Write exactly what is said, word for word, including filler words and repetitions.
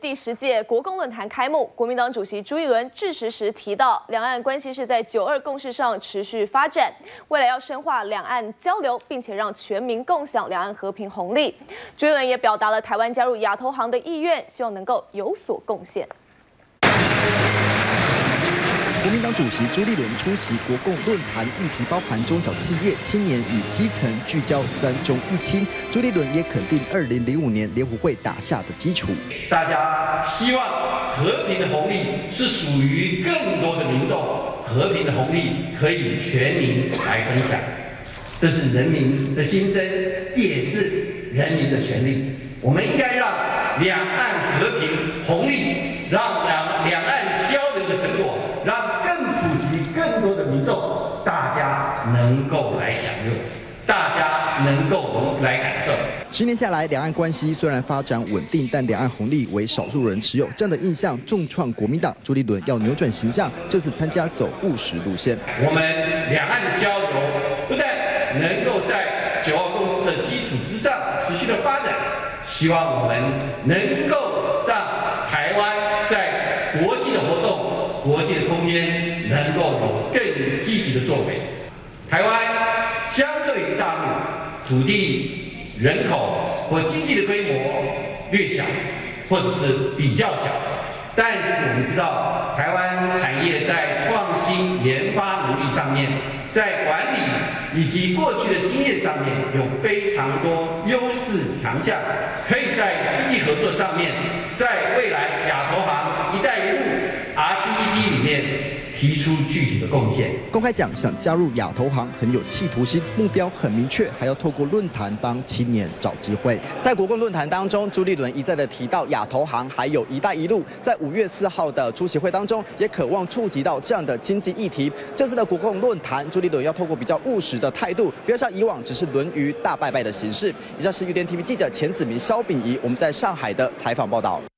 第十届国共论坛开幕，国民党主席朱立伦致辞时提到，两岸关系是在九二共识上持续发展，未来要深化两岸交流，并且让全民共享两岸和平红利。朱立伦也表达了台湾加入亚投行的意愿，希望能够有所贡献。 国民党主席朱立伦出席国共论坛，议题包含中小企业、青年与基层，聚焦三中一轻。朱立伦也肯定二零零五年联湖会打下的基础。 大家希望和平的红利是属于更多的民众，和平的红利可以全民来分享，这是人民的心声，也是人民的权利。我们应该让两岸和平红利，让两两岸交流的成果。 让更普及、更多的民众，大家能够来享用，大家能够来感受。 十年下来，两岸关系虽然发展稳定，但两岸红利为少数人持有，这样的印象重创国民党。朱立伦要扭转形象，这次参加走务实路线。 我们两岸的交流不但能够在九二共识的基础之上持续的发展，希望我们能够让台湾在国际的活动。 国际的空间能够有更积极的作为。台湾相对于大陆，土地、人口或经济的规模略小，或者是比较小，但是我们知道，台湾产业在创新研发能力上面，在管理以及过去的经验上面有非常多优势强项，可以在经济合作上面，在未来亚投行、一带一路。 R C E P 里面提出具体的贡献。 公开讲想加入亚投行很有企图心，目标很明确，还要透过论坛帮青年找机会。在国共论坛当中，朱立伦一再的提到亚投行还有一带一路，在五月四号的出席会当中，也渴望触及到这样的经济议题。这次的国共论坛，朱立伦要透过比较务实的态度，不要像以往只是论娱大拜拜的形式。以上是玉电 T V 记者钱子明、肖秉仪我们在上海的采访报道。